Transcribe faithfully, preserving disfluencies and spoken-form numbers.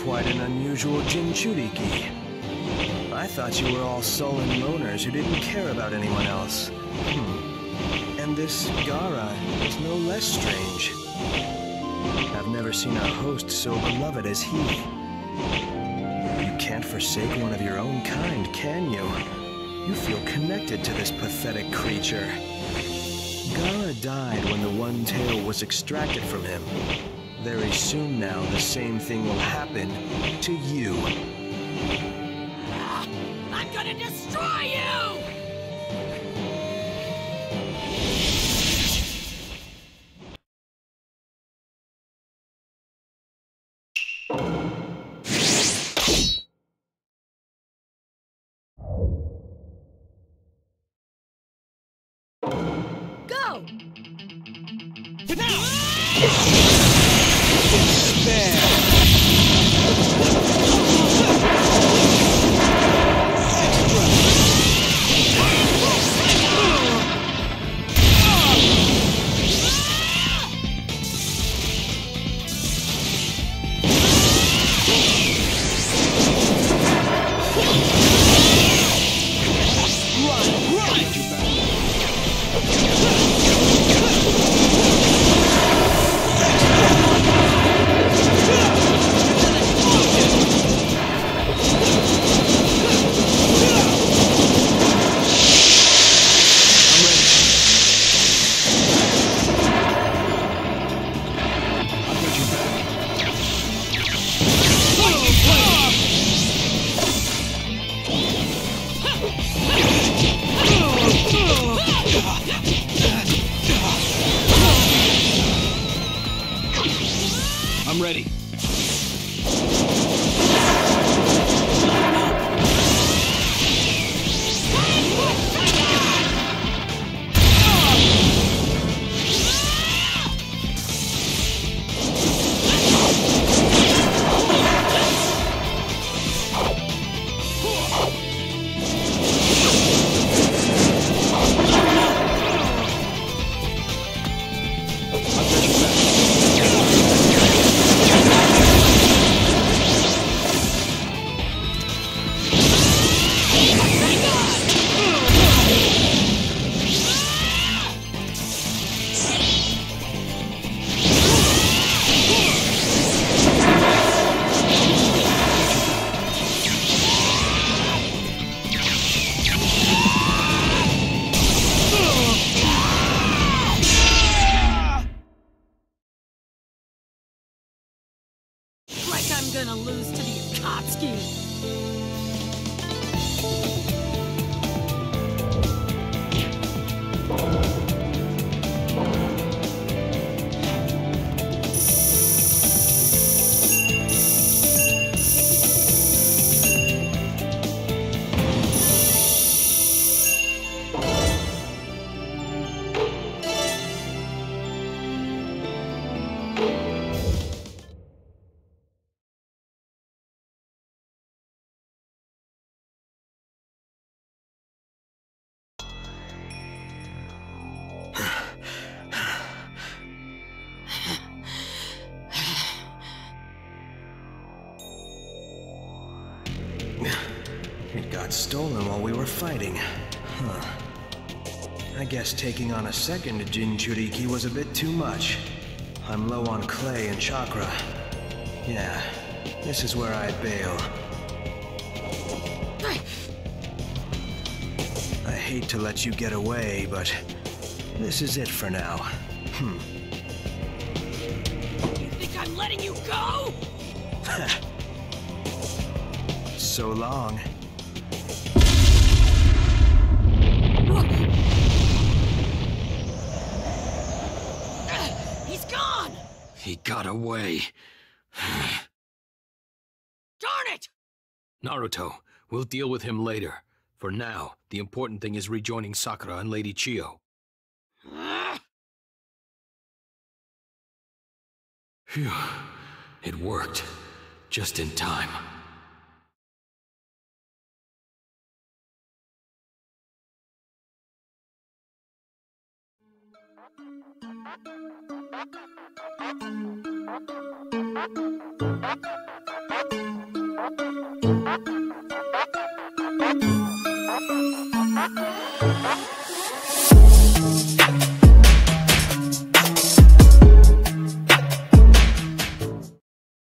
quite an unusual Jinchuriki. I thought you were all sullen loners who didn't care about anyone else. Hmm. And this Gaara is no less strange. I've never seen a host so beloved as he. You can't forsake one of your own kind, can you? You feel connected to this pathetic creature. Gaara died when the One Tail was extracted from him. Very soon now, the same thing will happen to you. I'm gonna destroy you! Go! I'm ready. Like I'm gonna lose to the Akatsuki. It got stolen while we were fighting. Huh. I guess taking on a second Jinchuriki was a bit too much. I'm low on clay and chakra. Yeah, this is where I bail. I hate to let you get away, but this is it for now. Hmm. You think I'm letting you go? So long. He's gone! He got away. Darn it! Naruto, we'll deal with him later. For now, the important thing is rejoining Sakura and Lady Chiyo. Phew. It worked. Just in time. Thank you.